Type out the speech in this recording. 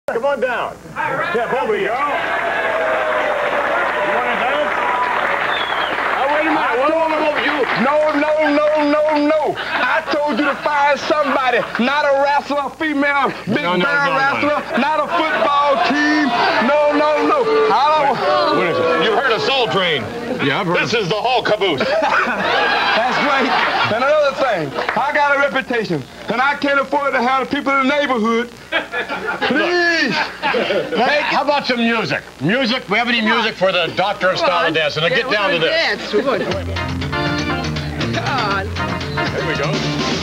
Come on down. Yeah, there we go. You want to dance? Wait a minute. No. I told you to find somebody, not a wrestler, a female, big band wrestler, not a football team. No. What is it? You heard of Soul Train? Yeah, I've heard. This is the whole caboose. That's right. And another thing, I got a reputation, and I can't afford to have the people in the neighborhood. Please. Hey, how about some music? Music? We have any music for the Doctor of Style dancing? Now get down to this. Dance. There we go.